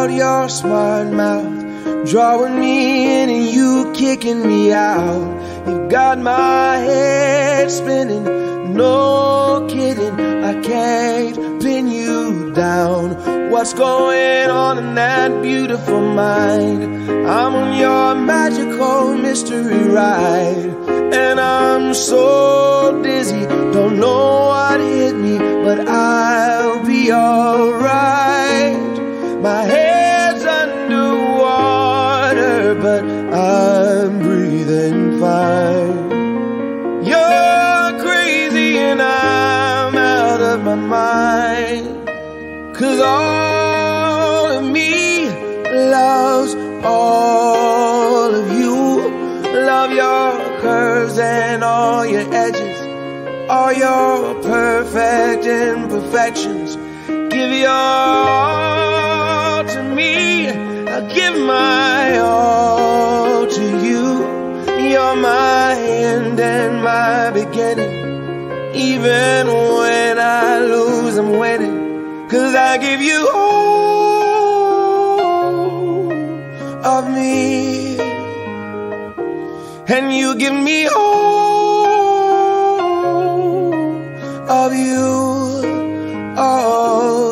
out your smart mouth, drawing me in and you kicking me out. You got my head spinning, no kidding, I can't pin you down. What's going on in that beautiful mind? I'm on your magical mystery ride, and I'm so dizzy, don't know what hit me, but I'll be alright. My head's underwater, but I'm breathing fine. You're crazy and I'm out of my mind, 'cause all of me loves all of you. Love your curves and all your edges, all your perfect imperfections. Give your all to me, I'll give my all to you. You're my end and my beginning. Even when I lose, I'm winning, 'cause I give you all of me, and you give me all of you. Oh,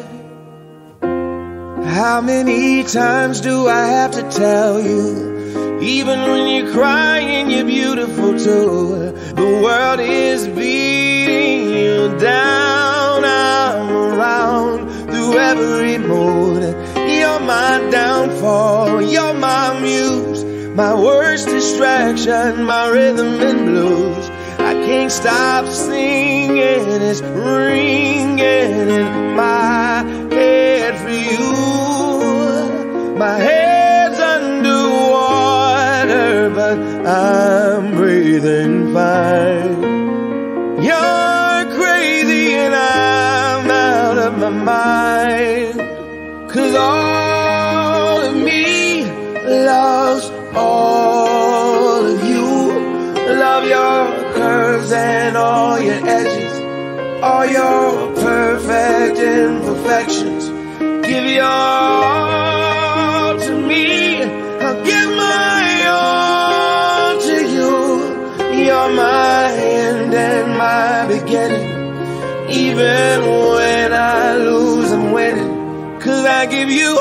how many times do I have to tell you? Even when you're crying, you're beautiful too. The world is beating you down. I'm around through every mood. You're my downfall, you're my muse, my worst distraction, my rhythm and blues. I can't stop singing, it's ringing in my head for you. My head's underwater, but I'm breathing fine. You're crazy and I'm out of my mind, 'cause all of me loves all of you. Love your curves and all your edges, all your perfect imperfections. Give your all to me, I'll give my all to you. You're my end and my beginning. Even when I lose, I'm winning, 'cause I give you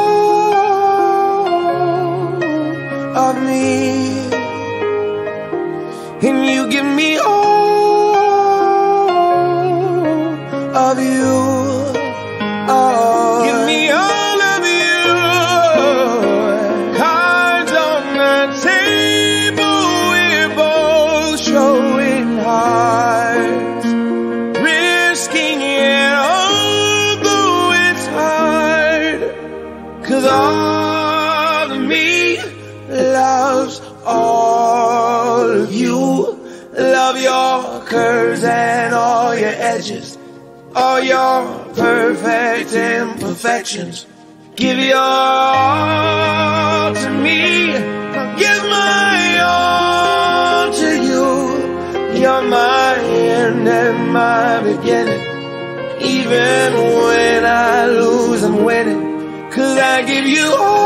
all of me, and you give me all of you. Oh, give me all of you. Cards on the table, we're both showing hearts, risking it although it's hard, 'cause all of me loves all of you. Love your curves and all your edges, all your perfect imperfections. Give your all to me, I'll give my all to you. You're my end and my beginning. Even when I lose, I'm winning, 'cause I give you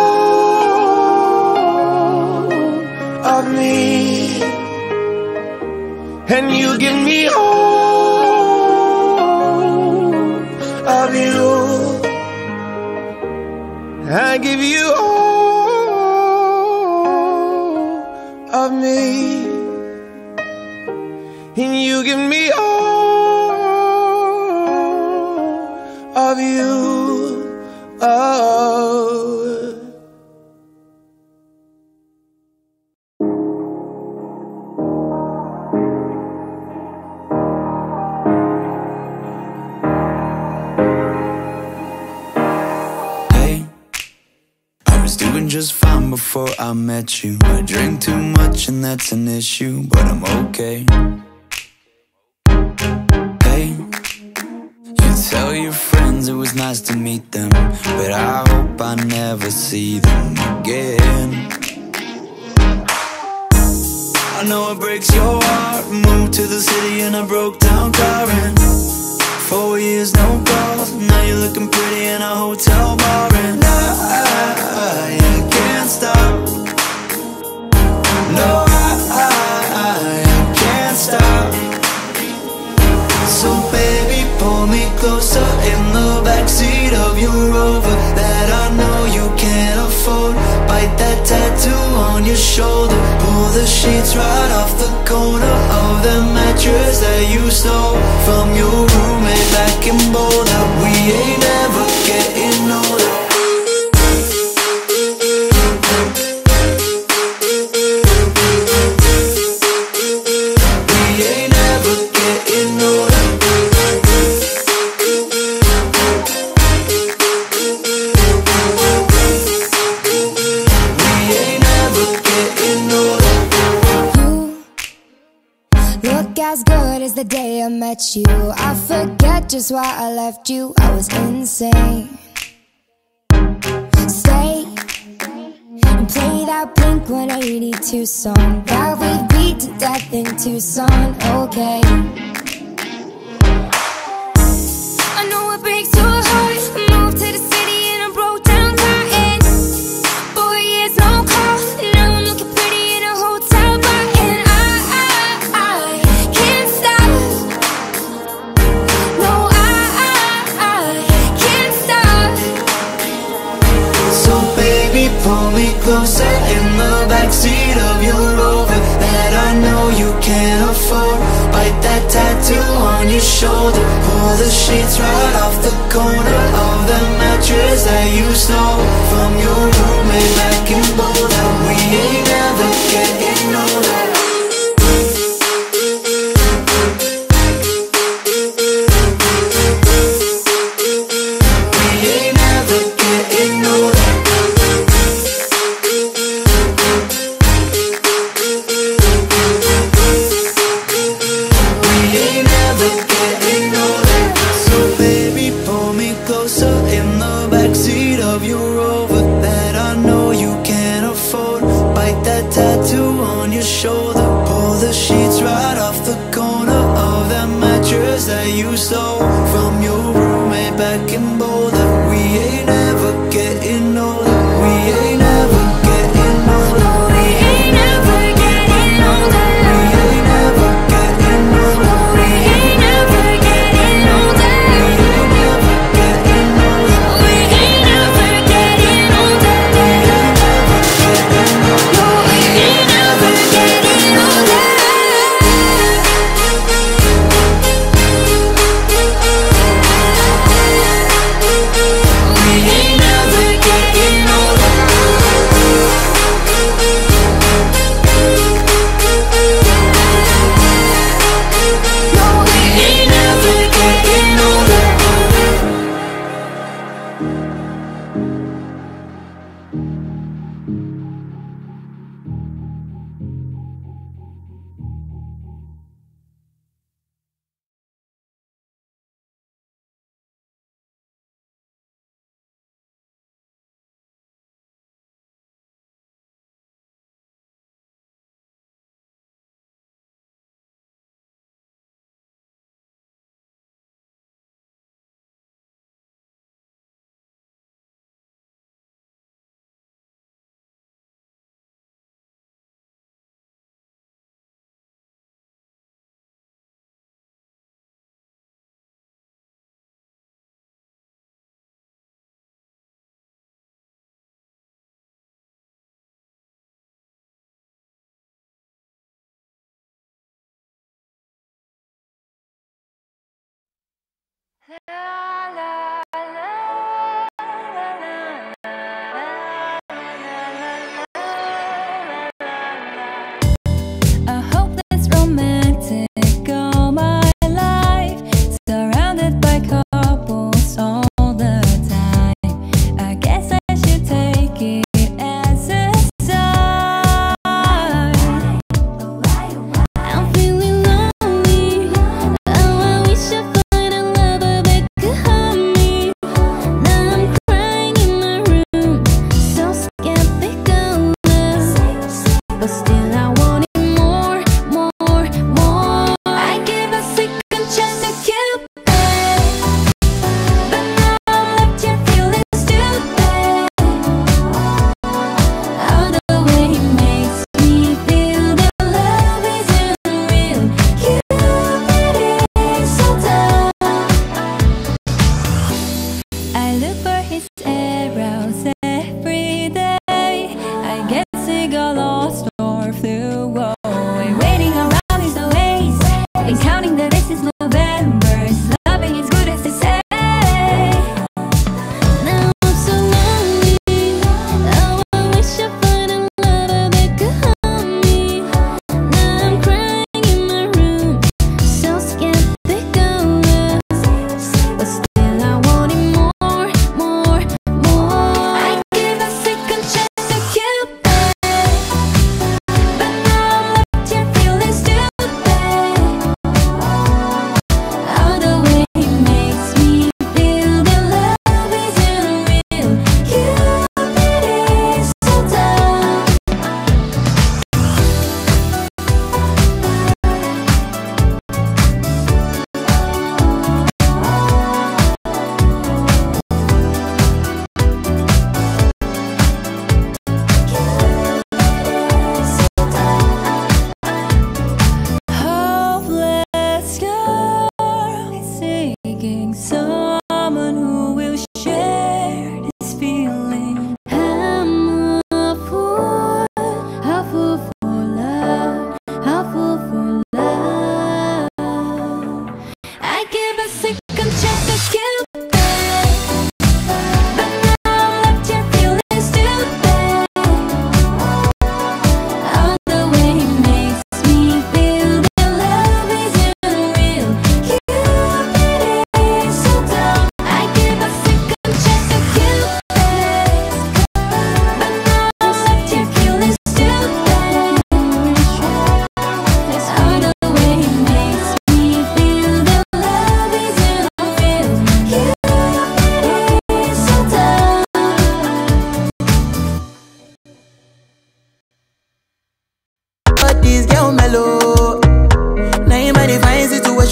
all of me, and you give me all of you. I give you all of me, and you give me all of you. Oh. Just fine before I met you. I drink too much and that's an issue, but I'm okay. Hey, you tell your friends it was nice to meet them, but I hope I never see them again. I know it breaks your heart. Moved to the city in a broke down car and 4 years, no calls. Now you're looking pretty in a hotel bar. And I can't stop. No, I can't stop. So baby, pull me closer in the backseat of your Rover that I know you can't afford. Bite that tattoo on your shoulder. Pull the sheets right off the corner of the mattress that you stole from your roommate back in Boulder. We ain't never getting older. As good as the day I met you. I forget just why I left you. I was insane. Stay and play that Blink-182 song that we beat to death in Tucson. Okay, I know it breaks your heart. I moved to the city and I broke down crying. 4 years, no call. Now I'm looking pretty in a hotel bar. And I can't stop. No, I can't stop. So baby, pull me closer in the backseat of your Rover that I know you can't afford. Bite that tattoo on your shoulder. Pull the sheets right off the corner of the mattress that you stole from your roommate back in Boulder. We ain't never getting older. That you stole from your roommate back in Boulder. We ain't never getting older. We ain't never getting older. We ain't never getting older. We ain't never getting older. We ain't never getting older. We ain't never getting older. We ain't never getting older. We ain't never getting older. No, we ain't never getting older. I hope that's romantic all my life, surrounded by couples all the time. I guess I should take it as a sign. I'm feeling lonely, oh I wish I find a lover that could hug me.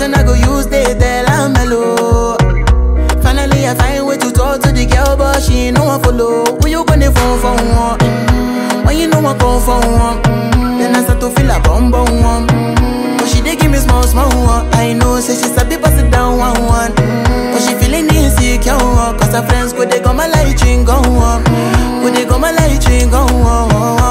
emotion I go use they tell I'm mellow. Finally I find way to talk to the girl, but she ain't no one follow. Who you gonna phone for one? When you know I come for one, then I start to feel a bum bum one. But she dey give me small small one. I know say she sabi pass it down one one. But she feeling insecure one, cause her friends go they go my light ring go on, go they go my light ring go on.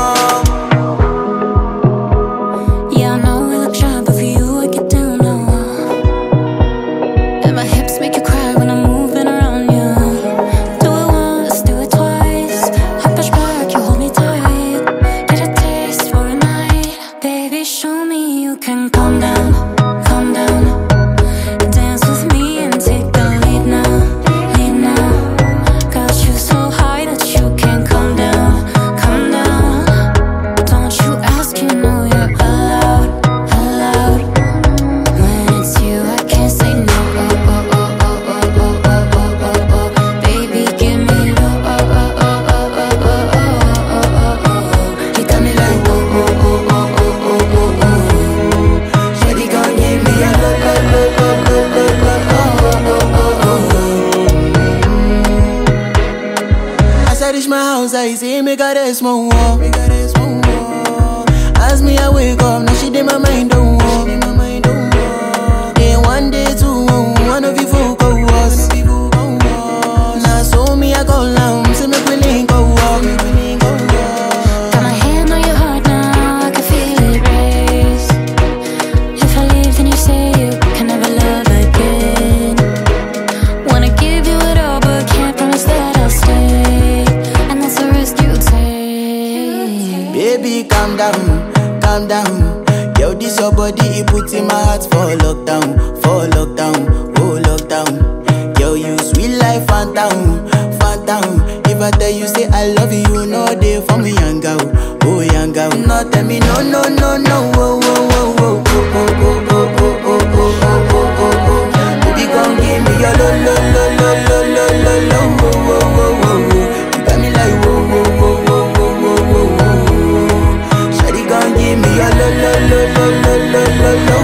Yeah, I know we look shy, but for you I get down low. And my hips make you cry when I'm moving around you. Do it once, do it twice. I push back, you hold me tight. Get a taste for a night. Baby, show me you can calm down, calm down. Dance with me and take the lead now, lead now. Got you so high that you can't calm down, calm down. Don't you ask, you know you're allowed, allowed. When it's you, I can't say no. Oh, oh, oh, oh, oh, oh, oh, oh, oh, oh. Baby, give me low. Oh, oh, oh, oh, oh, oh, oh, oh, oh, oh. You got me like oh, oh, oh, oh, oh, oh, oh, oh. Shawty gon' give me a low, low, low, low, low, low, low, oh, oh, oh, oh. As I reach my house, I see me got a small wall. As me I wake up, now she did my mind don't walk. Day one, day two, one of you folk go was. Now so me I go down, see me willing go walk. Got my hand on your heart now, I can feel it race. If I leave, then you say you can never love again. Wanna give you it all, but can't promise that I'll stay. And that's a risk you take. Baby, calm down, calm down. Yo, this your body, it puts in my heart for lockdown, oh lockdown. Yo, you sweet life, phantom, phantom. If I tell you say I love you, you know they for me young girl, oh young girl. No tell me no, no, no, no, oh, oh, oh, oh, oh, oh, oh, oh, oh, oh, oh, oh, oh, oh. Baby, come give me your lo, lo, lo, lo, lo, lo, lo, lo, oh, oh, oh, oh, oh. You got me like whoa, whoa, whoa, whoa, whoa, whoa, whoa, whoa. Shawty gon' give me your lo, lo, lo, lo, lo, lo, lo, lo.